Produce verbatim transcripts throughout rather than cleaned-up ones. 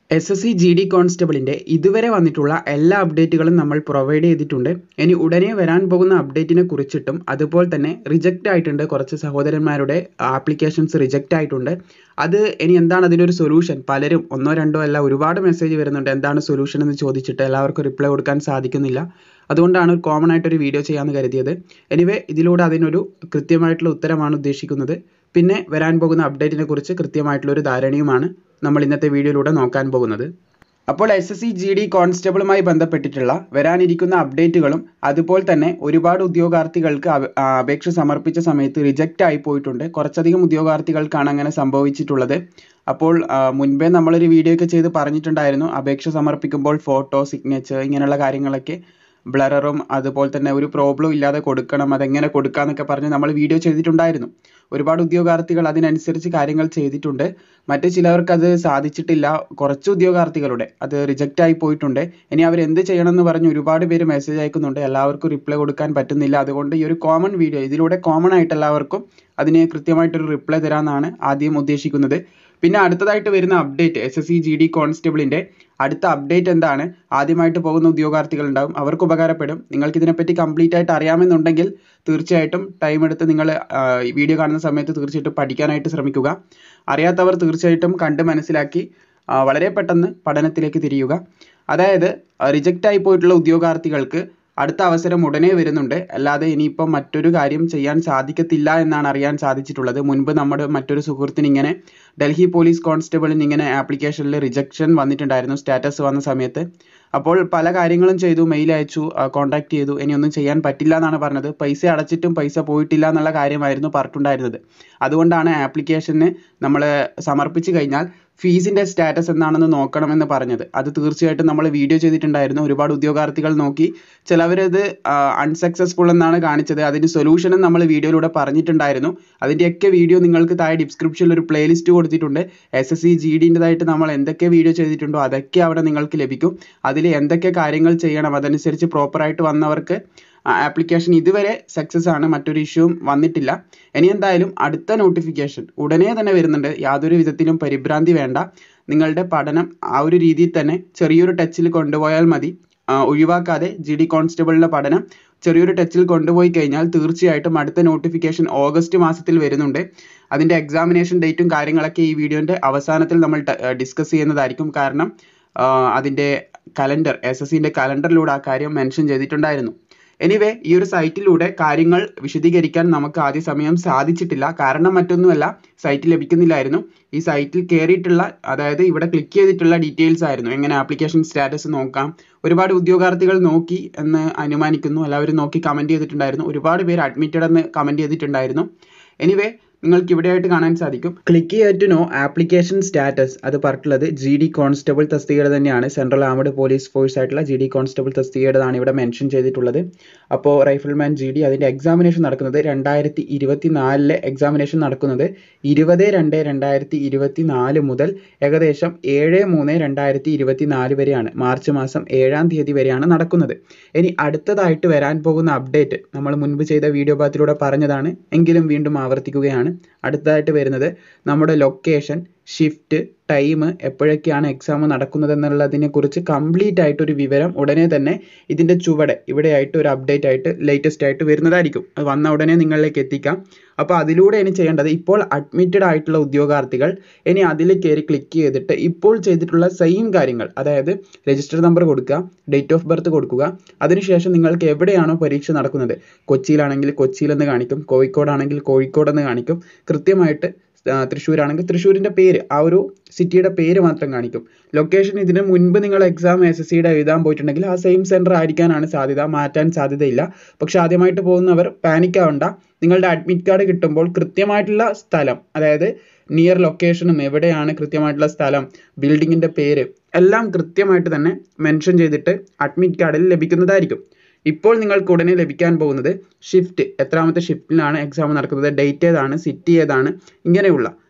S S C G D കോൺസ്റ്റബിളിൻ്റെ ഇതുവരെ വന്നിട്ടുള്ള എല്ലാ അപ്ഡേറ്റുകളും നമ്മൾ പ്രൊവൈഡ് ചെയ്തിട്ടുണ്ട്. ഇനി ഉടനെ വരാൻ പോകുന്ന അപ്ഡേറ്റിനെ കുറിച്ചിട്ടും അതുപോലെ തന്നെ റിജക്റ്റ് ആയിട്ടുണ്ട്, കുറച്ച് സഹോദരന്മാരുടെ ആപ്ലിക്കേഷൻസ് റിജക്റ്റ് ആയിട്ടുണ്ട്. അത് ഇനി എന്താണ് അതിനൊരു സൊല്യൂഷൻ? പലരും ഒന്നോ രണ്ടോ അല്ല ഒരുപാട് മെസ്സേജ് വരുന്നുണ്ട് എന്താണ് സൊല്യൂഷൻ എന്ന് ചോദിച്ചിട്ട്. എല്ലാവർക്കും റിപ്ലൈ കൊടുക്കാൻ സാധിക്കുന്നില്ല. അതുകൊണ്ടാണ് കോമൺ ആയിട്ടൊരു വീഡിയോ ചെയ്യാമെന്ന് കരുതിയത്. എനിവേ ഇതിലൂടെ അതിനൊരു കൃത്യമായിട്ടുള്ള ഉത്തരമാണ് ഉദ്ദേശിക്കുന്നത്. പിന്നെ വരാൻ പോകുന്ന അപ്ഡേറ്റിനെ കുറിച്ച് കൃത്യമായിട്ടുള്ളൊരു ധാരണയുമാണ് നമ്മൾ ഇന്നത്തെ വീഡിയോയിലൂടെ നോക്കാൻ പോകുന്നത്. അപ്പോൾ S S C G D കോൺസ്റ്റബിളുമായി ബന്ധപ്പെട്ടിട്ടുള്ള വരാനിരിക്കുന്ന അപ്ഡേറ്റുകളും അതുപോലെ തന്നെ ഒരുപാട് ഉദ്യോഗാർത്ഥികൾക്ക് അപേക്ഷ സമർപ്പിച്ച സമയത്ത് റിജക്റ്റ് ആയി പോയിട്ടുണ്ട്. കുറച്ചധികം ഉദ്യോഗാർത്ഥികൾക്കാണ് അങ്ങനെ സംഭവിച്ചിട്ടുള്ളത്. അപ്പോൾ മുൻപേ നമ്മളൊരു വീഡിയോ ഒക്കെ ചെയ്ത് പറഞ്ഞിട്ടുണ്ടായിരുന്നു, അപേക്ഷ സമർപ്പിക്കുമ്പോൾ ഫോട്ടോ, സിഗ്നേച്ചർ ഇങ്ങനെയുള്ള കാര്യങ്ങളൊക്കെ ബ്ലററും അതുപോലെ തന്നെ ഒരു പ്രോബ്ലം ഇല്ലാതെ കൊടുക്കണം, അതെങ്ങനെ കൊടുക്കാമെന്നൊക്കെ പറഞ്ഞ് നമ്മൾ വീഡിയോ ചെയ്തിട്ടുണ്ടായിരുന്നു. ഒരുപാട് ഉദ്യോഗാർത്ഥികൾ അതിനനുസരിച്ച് കാര്യങ്ങൾ ചെയ്തിട്ടുണ്ട്. മറ്റു ചിലവർക്ക് അത് സാധിച്ചിട്ടില്ല. കുറച്ച് ഉദ്യോഗാർത്ഥികളുടെ അത് റിജക്റ്റ് ആയി പോയിട്ടുണ്ട്. ഇനി അവർ എന്ത് ചെയ്യണമെന്ന് പറഞ്ഞ് ഒരുപാട് പേര് മെസ്സേജ് അയക്കുന്നുണ്ട്. എല്ലാവർക്കും റിപ്ലൈ കൊടുക്കാൻ പറ്റുന്നില്ല. അതുകൊണ്ട് ഈ ഒരു കോമൺ വീഡിയോ ഇതിലൂടെ കോമൺ ആയിട്ട് എല്ലാവർക്കും അതിന് കൃത്യമായിട്ടൊരു റിപ്ലൈ തരാമെന്നാണ് ആദ്യം ഉദ്ദേശിക്കുന്നത്. പിന്നെ അടുത്തതായിട്ട് വരുന്ന update S S C G D കോൺസ്റ്റബിളിൻ്റെ അടുത്ത അപ്ഡേറ്റ് എന്താണ്? ആദ്യമായിട്ട് പോകുന്ന ഉദ്യോഗാർത്ഥികൾ ഉണ്ടാവും, അവർക്ക് ഉപകാരപ്പെടും. നിങ്ങൾക്ക് ഇതിനെപ്പറ്റി കംപ്ലീറ്റ് ആയിട്ട് അറിയാമെന്നുണ്ടെങ്കിൽ തീർച്ചയായിട്ടും ടൈം എടുത്ത് നിങ്ങൾ വീഡിയോ കാണുന്ന സമയത്ത് തീർച്ചയായിട്ടും പഠിക്കാനായിട്ട് ശ്രമിക്കുക. അറിയാത്തവർ തീർച്ചയായിട്ടും കണ്ട് മനസ്സിലാക്കി വളരെ പെട്ടെന്ന് പഠനത്തിലേക്ക് തിരിയുക. അതായത് റിജക്റ്റ് ആയി പോയിട്ടുള്ള ഉദ്യോഗാർത്ഥികൾക്ക് അടുത്ത അവസരം ഉടനെ വരുന്നുണ്ട്. അല്ലാതെ ഇനിയിപ്പം മറ്റൊരു കാര്യം ചെയ്യാൻ സാധിക്കത്തില്ല എന്നാണ് അറിയാൻ സാധിച്ചിട്ടുള്ളത്. മുൻപ് നമ്മുടെ മറ്റൊരു സുഹൃത്തിന് ഇങ്ങനെ ഡൽഹി പോലീസ് കോൺസ്റ്റബിളിന് ഇങ്ങനെ ആപ്ലിക്കേഷനിൽ റിജക്ഷൻ വന്നിട്ടുണ്ടായിരുന്നു സ്റ്റാറ്റസ് വന്ന സമയത്ത്. അപ്പോൾ പല കാര്യങ്ങളും ചെയ്തു, മെയിൽ അയച്ചു, കോൺടാക്ട് ചെയ്തു, ഇനിയൊന്നും ചെയ്യാൻ പറ്റില്ല എന്നാണ് പറഞ്ഞത്. പൈസ അടച്ചിട്ടും പൈസ പോയിട്ടില്ല എന്നുള്ള കാര്യമായിരുന്നു പറഞ്ഞിട്ടുണ്ടായിരുന്നത്. അതുകൊണ്ടാണ് ആപ്ലിക്കേഷന് നമ്മൾ സമർപ്പിച്ചു കഴിഞ്ഞാൽ ഫീസിൻ്റെ സ്റ്റാറ്റസ് എന്താണെന്ന് നോക്കണമെന്ന് പറഞ്ഞത്. അത് തീർച്ചയായിട്ടും നമ്മൾ വീഡിയോ ചെയ്തിട്ടുണ്ടായിരുന്നു. ഒരുപാട് ഉദ്യോഗാർത്ഥികൾ നോക്കി, ചിലവരത് അൺസക്സസ്ഫുൾ എന്നാണ് കാണിച്ചത്. അതിന് സൊല്യൂഷനും നമ്മൾ വീഡിയോയിലൂടെ പറഞ്ഞിട്ടുണ്ടായിരുന്നു. അതിൻ്റെയൊക്കെ വീഡിയോ നിങ്ങൾക്ക് താഴെ ഡിസ്ക്രിപ്ഷനിൽ ഒരു പ്ലേലിസ്റ്റ് കൊടുത്തിട്ടുണ്ട്. എസ് എസ് സി ജി ഡിൻ്റെതായിട്ട് നമ്മൾ എന്തൊക്കെ വീഡിയോ ചെയ്തിട്ടുണ്ടോ അതൊക്കെ അവിടെ നിങ്ങൾക്ക് ലഭിക്കും. അതിൽ എന്തൊക്കെ കാര്യങ്ങൾ ചെയ്യണം, അതനുസരിച്ച് പ്രോപ്പറായിട്ട് വന്നവർക്ക് ആപ്ലിക്കേഷൻ ഇതുവരെ സക്സസ് ആണ്, മറ്റൊരു ഇഷ്യൂവും വന്നിട്ടില്ല. ഇനി എന്തായാലും അടുത്ത നോട്ടിഫിക്കേഷൻ ഉടനെ തന്നെ വരുന്നുണ്ട്. യാതൊരു വിധത്തിലും പരിഭ്രാന്തി വേണ്ട. നിങ്ങളുടെ പഠനം ആ ഒരു രീതിയിൽ തന്നെ ചെറിയൊരു ടച്ചിൽ കൊണ്ടുപോയാൽ മതി. ഒഴിവാക്കാതെ ജി ഡി കോൺസ്റ്റബിളിൻ്റെ പഠനം ചെറിയൊരു ടച്ചിൽ കൊണ്ടുപോയി കഴിഞ്ഞാൽ തീർച്ചയായിട്ടും അടുത്ത നോട്ടിഫിക്കേഷൻ ഓഗസ്റ്റ് മാസത്തിൽ വരുന്നുണ്ട്. അതിൻ്റെ എക്സാമിനേഷൻ ഡേറ്റും കാര്യങ്ങളൊക്കെ ഈ വീഡിയോൻ്റെ അവസാനത്തിൽ നമ്മൾ ഡിസ്കസ് ചെയ്യുന്നതായിരിക്കും. കാരണം അതിൻ്റെ കലണ്ടർ എസ് എസ് സിൻ്റെ കലണ്ടറിലൂടെ ആ കാര്യം മെൻഷൻ ചെയ്തിട്ടുണ്ടായിരുന്നു. എനിവേ ഈ ഒരു സൈറ്റിലൂടെ കാര്യങ്ങൾ വിശദീകരിക്കാൻ നമുക്ക് ആദ്യ സമയം സാധിച്ചിട്ടില്ല. കാരണം മറ്റൊന്നുമല്ല, സൈറ്റ് ലഭിക്കുന്നില്ലായിരുന്നു. ഈ സൈറ്റിൽ കയറിയിട്ടുള്ള, അതായത് ഇവിടെ ക്ലിക്ക് ചെയ്തിട്ടുള്ള ഡീറ്റെയിൽസ് ആയിരുന്നു എങ്ങനെ ആപ്ലിക്കേഷൻ സ്റ്റാറ്റസ് നോക്കാം. ഒരുപാട് ഉദ്യോഗാർത്ഥികൾ നോക്കി എന്ന് അനുമാനിക്കുന്നു. എല്ലാവരും നോക്കി കമൻറ്റ് ചെയ്തിട്ടുണ്ടായിരുന്നു. ഒരുപാട് പേര് അഡ്മിറ്റഡ് എന്ന് കമൻറ്റ് ചെയ്തിട്ടുണ്ടായിരുന്നു. എനിവേ നിങ്ങൾക്ക് ഇവിടെയായിട്ട് കാണാൻ സാധിക്കും, click here to know application status. അത് പറഞ്ഞിട്ടുള്ളത് ജി ഡി കോൺസ്റ്റബിൾ തസ്തികയുടെ തന്നെയാണ്. സെൻട്രൽ ആർമഡ് പോലീസ് ഫോഴ്സ് ആയിട്ടുള്ള ജി ഡി കോൺസ്റ്റബിൾ തസ്തികയുടേതാണ് ഇവിടെ മെൻഷൻ ചെയ്തിട്ടുള്ളത്. അപ്പോൾ റൈഫിൾമാൻ ജി ഡി അതിൻ്റെ എക്സാമിനേഷൻ നടക്കുന്നത് രണ്ടായിരത്തി ഇരുപത്തി നാലിലെ എക്സാമിനേഷൻ നടക്കുന്നത് ഇരുപത് രണ്ട് രണ്ടായിരത്തി ഇരുപത്തി നാല് മുതൽ ഏകദേശം ഏഴ് മൂന്ന് രണ്ടായിരത്തി ഇരുപത്തി നാല് വരെയാണ്. മാർച്ച് മാസം ഏഴാം തീയതി വരെയാണ് നടക്കുന്നത്. ഇനി അടുത്തതായിട്ട് വരാൻ പോകുന്ന അപ്ഡേറ്റ് നമ്മൾ മുൻപ് ചെയ്ത വീഡിയോ ഭാഗത്തിലൂടെ പറഞ്ഞതാണ്, എങ്കിലും വീണ്ടും ആവർത്തിക്കുകയാണ്. അടുത്തതായിട്ട് വരുന്നത് നമ്മുടെ ലൊക്കേഷൻ, ഷിഫ്റ്റ്, ടൈം, എപ്പോഴൊക്കെയാണ് എക്സാം നടക്കുന്നത് എന്നുള്ളതിനെ കുറിച്ച് കംപ്ലീറ്റ് ആയിട്ടൊരു വിവരം ഉടനെ തന്നെ ഇതിൻ്റെ ചുവടെ ഇവിടെയായിട്ട് ഒരു അപ്ഡേറ്റ് ആയിട്ട് ലേറ്റസ്റ്റ് ആയിട്ട് വരുന്നതായിരിക്കും. അത് വന്ന ഉടനെ നിങ്ങളിലേക്ക് എത്തിക്കാം. അപ്പോൾ അതിലൂടെ ഇനി ചെയ്യേണ്ടത്, ഇപ്പോൾ അഡ്മിറ്റഡ് ആയിട്ടുള്ള ഉദ്യോഗാർത്ഥികൾ ഇനി അതിൽ കയറി ക്ലിക്ക് ചെയ്തിട്ട് ഇപ്പോൾ ചെയ്തിട്ടുള്ള സെയിം കാര്യങ്ങൾ, അതായത് രജിസ്റ്റർ നമ്പർ കൊടുക്കുക, ഡേറ്റ് ഓഫ് ബർത്ത് കൊടുക്കുക. അതിനുശേഷം നിങ്ങൾക്ക് എവിടെയാണോ പരീക്ഷ നടക്കുന്നത്, കൊച്ചിയിലാണെങ്കിൽ കൊച്ചിയിലെന്ന് കാണിക്കും, കോഴിക്കോടാണെങ്കിൽ കോഴിക്കോടെന്ന് കാണിക്കും, കൃത്യമായിട്ട് തൃശ്ശൂരാണെങ്കിൽ തൃശ്ശൂരിൻ്റെ പേര്, ആ ഒരു സിറ്റിയുടെ പേര് മാത്രം കാണിക്കും. ലൊക്കേഷൻ ഇതിന് മുൻപ് നിങ്ങൾ എക്സാം എസ് എസ് സിയുടെ എഴുതാൻ പോയിട്ടുണ്ടെങ്കിൽ ആ സെയിം സെൻറ്റർ ആയിരിക്കാനാണ് സാധ്യത, മാറ്റാൻ സാധ്യതയില്ല. പക്ഷെ ആദ്യമായിട്ട് പോകുന്നവർ പാനിക് ആവണ്ട. നിങ്ങളുടെ അഡ്മിറ്റ് കാർഡ് കിട്ടുമ്പോൾ കൃത്യമായിട്ടുള്ള സ്ഥലം, അതായത് നിയർ ലൊക്കേഷനും എവിടെയാണ് കൃത്യമായിട്ടുള്ള സ്ഥലം, ബിൽഡിങ്ങിൻ്റെ പേര് എല്ലാം കൃത്യമായിട്ട് തന്നെ മെൻഷൻ ചെയ്തിട്ട് അഡ്മിറ്റ് കാർഡിൽ ലഭിക്കുന്നതായിരിക്കും. ഇപ്പോൾ നിങ്ങൾക്ക് ഉടനെ ലഭിക്കാൻ പോകുന്നത് ഷിഫ്റ്റ്, എത്രാമത്തെ ഷിഫ്റ്റിലാണ് എക്സാം നടക്കുന്നത്, ഡേറ്റ് ഏതാണ്, സിറ്റി ഏതാണ്, ഇങ്ങനെയുള്ള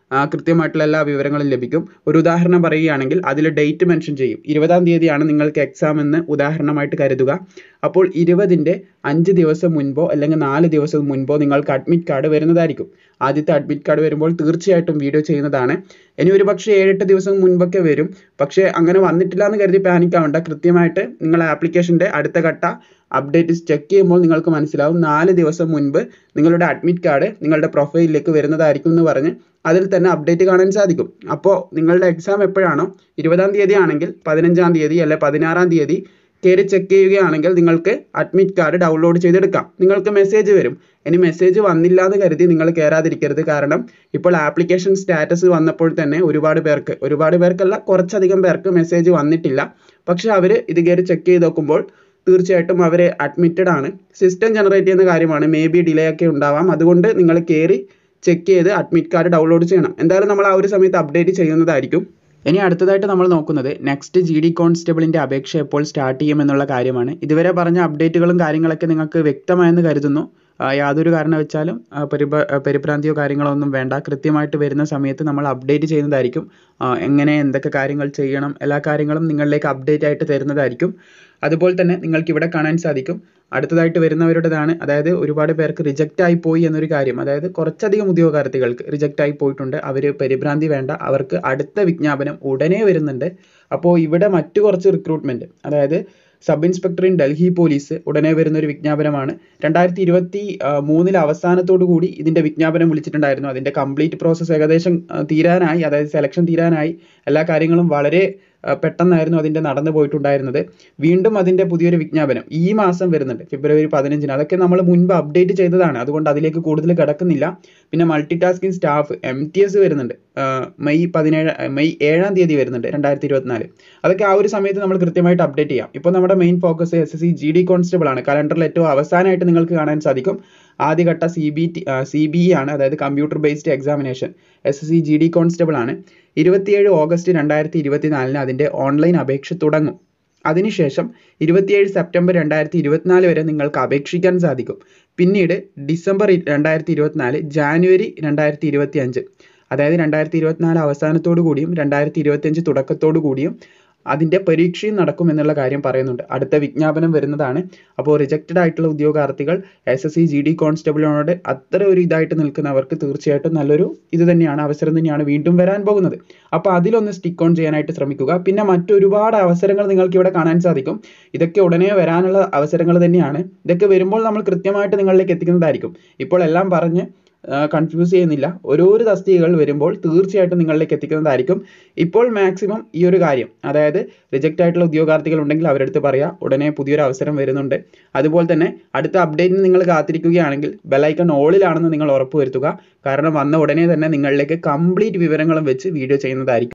കൃത്യമായിട്ടുള്ള എല്ലാ വിവരങ്ങളും ലഭിക്കും. ഒരു ഉദാഹരണം പറയുകയാണെങ്കിൽ അതിൽ ഡേറ്റ് മെൻഷൻ ചെയ്യും. ഇരുപതാം തീയതിയാണ് നിങ്ങൾക്ക് എക്സാം എന്ന് ഉദാഹരണമായിട്ട് കരുതുക. അപ്പോൾ ഇരുപതിൻ്റെ അഞ്ച് ദിവസം മുൻപോ അല്ലെങ്കിൽ നാല് ദിവസം മുൻപോ നിങ്ങൾക്ക് അഡ്മിറ്റ് കാർഡ് വരുന്നതായിരിക്കും. ആദ്യത്തെ അഡ്മിറ്റ് കാർഡ് വരുമ്പോൾ തീർച്ചയായിട്ടും വീഡിയോ ചെയ്യുന്നതാണ്. ഇനി ഒരു പക്ഷേ ഏഴെട്ട് ദിവസം മുൻപൊക്കെ വരും. പക്ഷേ അങ്ങനെ വന്നിട്ടില്ല എന്ന് കരുതി പാനിക് ആവണ്ട. കൃത്യമായിട്ട് നിങ്ങൾ ആപ്ലിക്കേഷൻ്റെ അടുത്ത ഘട്ട അപ്ഡേറ്റ് ചെക്ക് ചെയ്യുമ്പോൾ നിങ്ങൾക്ക് മനസ്സിലാവും നാല് ദിവസം മുൻപ് നിങ്ങളുടെ അഡ്മിറ്റ് കാർഡ് നിങ്ങളുടെ പ്രൊഫൈലിലേക്ക് വരുന്നതായിരിക്കും എന്ന് പറഞ്ഞ് അതിൽ തന്നെ അപ്ഡേറ്റ് കാണാൻ സാധിക്കും. അപ്പോൾ നിങ്ങളുടെ എക്സാം എപ്പോഴാണോ ഇരുപതാം തീയതി ആണെങ്കിൽ പതിനഞ്ചാം തീയതി അല്ലെ പതിനാറാം തീയതി കയറി ചെക്ക് ചെയ്യുകയാണെങ്കിൽ നിങ്ങൾക്ക് അഡ്മിറ്റ് കാർഡ് ഡൗൺലോഡ് ചെയ്തെടുക്കാം. നിങ്ങൾക്ക് മെസ്സേജ് വരും. ഇനി മെസ്സേജ് വന്നില്ല എന്ന് കരുതി നിങ്ങൾ കയറാതിരിക്കരുത്. കാരണം ഇപ്പോൾ ആപ്ലിക്കേഷൻ സ്റ്റാറ്റസ് വന്നപ്പോൾ തന്നെ ഒരുപാട് പേർക്ക് ഒരുപാട് പേർക്കല്ല കുറച്ചധികം പേർക്ക് മെസ്സേജ് വന്നിട്ടില്ല. പക്ഷേ അവർ ഇത് കയറി ചെക്ക് ചെയ്ത് നോക്കുമ്പോൾ തീർച്ചയായിട്ടും അവർ അഡ്മിറ്റഡ് ആണ്. സിസ്റ്റം ജനറേറ്റ് ചെയ്യുന്ന കാര്യമാണ്. മേ ബി ഡിലേ ഒക്കെ ഉണ്ടാവാം. അതുകൊണ്ട് നിങ്ങൾ കയറി ചെക്ക് ചെയ്ത് അഡ്മിറ്റ് കാർഡ് ഡൗൺലോഡ് ചെയ്യണം. എന്തായാലും നമ്മൾ ആ ഒരു സമയത്ത് അപ്ഡേറ്റ് ചെയ്യുന്നതായിരിക്കും. ഇനി അടുത്തതായിട്ട് നമ്മൾ നോക്കുന്നത് നെക്സ്റ്റ് ജി ഡി കോൺസ്റ്റബിളിൻ്റെ അപേക്ഷ എപ്പോൾ സ്റ്റാർട്ട് ചെയ്യുമെന്നുള്ള കാര്യമാണ്. ഇതുവരെ പറഞ്ഞ അപ്ഡേറ്റുകളും കാര്യങ്ങളൊക്കെ നിങ്ങൾക്ക് വ്യക്തമായെന്ന് കരുതുന്നു. യാതൊരു കാരണവശാലും പരിഭ പരിഭ്രാന്തിയോ കാര്യങ്ങളോ ഒന്നും വേണ്ട. കൃത്യമായിട്ട് വരുന്ന സമയത്ത് നമ്മൾ അപ്ഡേറ്റ് ചെയ്യുന്നതായിരിക്കും. എങ്ങനെ എന്തൊക്കെ കാര്യങ്ങൾ ചെയ്യണം എല്ലാ കാര്യങ്ങളും നിങ്ങളിലേക്ക് അപ്ഡേറ്റ് ആയിട്ട് തരുന്നതായിരിക്കും. അതുപോലെ തന്നെ നിങ്ങൾക്ക് ഇവിടെ കാണാൻ സാധിക്കും അടുത്തതായിട്ട് വരുന്നവരുടേതാണ്. അതായത് ഒരുപാട് പേർക്ക് റിജക്റ്റ് ആയി പോയി എന്നൊരു കാര്യം, അതായത് കുറച്ചധികം ഉദ്യോഗാർത്ഥികൾക്ക് റിജക്റ്റ് ആയി പോയിട്ടുണ്ട്. അവർ പരിഭ്രാന്തി വേണ്ട. അവർക്ക് അടുത്ത വിജ്ഞാപനം ഉടനെ വരുന്നുണ്ട്. അപ്പോൾ ഇവിടെ മറ്റു കുറച്ച് റിക്രൂട്ട്മെൻറ്റ്, അതായത് sub inspector in Delhi police ഉടനെ വരുന്ന ഒരു വിജ്ഞാപനമാണ്. രണ്ടായിരത്തി ഇരുപത്തി മൂന്നിലെ അവസാനത്തോടു കൂടി ഇതിൻ്റെ വിജ്ഞാപനം വിളിച്ചിട്ടുണ്ടായിരുന്നു. അതിൻ്റെ കംപ്ലീറ്റ് പ്രോസസ്സ് ഏകദേശം തീരാനായി, അതായത് സെലക്ഷൻ തീരാനായി. എല്ലാ കാര്യങ്ങളും വളരെ പെട്ടെന്നായിരുന്നു അതിൻ്റെ നടന്നു പോയിട്ടുണ്ടായിരുന്നത്. വീണ്ടും അതിൻ്റെ പുതിയൊരു വിജ്ഞാപനം ഈ മാസം വരുന്നുണ്ട്, ഫെബ്രുവരി പതിനഞ്ചിന്. അതൊക്കെ നമ്മൾ മുൻപ് അപ്ഡേറ്റ് ചെയ്തതാണ്. അതുകൊണ്ട് അതിലേക്ക് കൂടുതൽ കിടക്കുന്നില്ല. പിന്നെ multi tasking staff M T S വരുന്നുണ്ട്. മെയ് പതിനേഴ് മെയ് ഏഴാം തീയതി വരുന്നുണ്ട് രണ്ടായിരത്തി ഇരുപത്തിനാല്. അതൊക്കെ ആ ഒരു സമയത്ത് നമ്മൾ കൃത്യമായിട്ട് അപ്ഡേറ്റ് ചെയ്യാം. ഇപ്പോൾ നമ്മുടെ main focus S S C G D constable ആണ്. കലണ്ടറിൽ ഏറ്റവും അവസാനമായിട്ട് നിങ്ങൾക്ക് കാണാൻ സാധിക്കും ആദ്യഘട്ട C B T C B E ആണ്, അതായത് computer based examination. S S C G D constable ആണ്. ഇരുപത്തിയേഴ് ഓഗസ്റ്റ് രണ്ടായിരത്തി ഇരുപത്തിനാലിന് അതിൻ്റെ ഓൺലൈൻ അപേക്ഷ തുടങ്ങും. അതിനുശേഷം ഇരുപത്തിയേഴ് സെപ്റ്റംബർ രണ്ടായിരത്തി ഇരുപത്തിനാല് വരെ നിങ്ങൾക്ക് അപേക്ഷിക്കാൻ സാധിക്കും. പിന്നീട് ഡിസംബർ രണ്ടായിരത്തി ഇരുപത്തിനാല് ജാനുവരി രണ്ടായിരത്തി ഇരുപത്തി അഞ്ച് അതായത് രണ്ടായിരത്തി ഇരുപത്തിനാല് അവസാനത്തോടു കൂടിയും രണ്ടായിരത്തി ഇരുപത്തിയഞ്ച് തുടക്കത്തോടു കൂടിയും അതിൻ്റെ പരീക്ഷയും നടക്കും എന്നുള്ള കാര്യം പറയുന്നുണ്ട്. അടുത്ത വിജ്ഞാപനം വരുന്നതാണ്. അപ്പോൾ റിജക്റ്റഡ് ആയിട്ടുള്ള ഉദ്യോഗാർത്ഥികൾ S S C G D കോൺസ്റ്റബിളിനോട് അത്ര ഒരു ഇതായിട്ട് നിൽക്കുന്നവർക്ക് തീർച്ചയായിട്ടും നല്ലൊരു ഇത് തന്നെയാണ്, അവസരം തന്നെയാണ് വീണ്ടും വരാൻ പോകുന്നത്. അപ്പോൾ അതിലൊന്ന് സ്റ്റിക്ക് ഓൺ ചെയ്യാനായിട്ട് ശ്രമിക്കുക. പിന്നെ മറ്റൊരുപാട് അവസരങ്ങൾ നിങ്ങൾക്ക് ഇവിടെ കാണാൻ സാധിക്കും. ഇതൊക്കെ ഉടനെ വരാനുള്ള അവസരങ്ങൾ തന്നെയാണ്. ഇതൊക്കെ വരുമ്പോൾ നമ്മൾ കൃത്യമായിട്ട് നിങ്ങളിലേക്ക് എത്തിക്കുന്നതായിരിക്കും. ഇപ്പോൾ എല്ലാം പറഞ്ഞ് കൺഫ്യൂസ് ചെയ്യുന്നില്ല. ഓരോരോ തസ്തികകൾ വരുമ്പോൾ തീർച്ചയായിട്ടും നിങ്ങളിലേക്ക് എത്തിക്കുന്നതായിരിക്കും. ഇപ്പോൾ മാക്സിമം ഈ ഒരു കാര്യം, അതായത് റിജക്റ്റ് ആയിട്ടുള്ള ഉദ്യോഗാർത്ഥികൾ ഉണ്ടെങ്കിൽ അവരുടെ അടുത്ത് പറയാം ഉടനെ പുതിയൊരു അവസരം വരുന്നുണ്ട്. അതുപോലെ തന്നെ അടുത്ത അപ്ഡേറ്റിന് നിങ്ങൾ കാത്തിരിക്കുകയാണെങ്കിൽ ബെലൈക്കൺ ഓളിലാണെന്ന് നിങ്ങൾ ഉറപ്പുവരുത്തുക. കാരണം വന്ന ഉടനെ തന്നെ നിങ്ങളിലേക്ക് കംപ്ലീറ്റ് വിവരങ്ങളും വെച്ച് വീഡിയോ ചെയ്യുന്നതായിരിക്കും.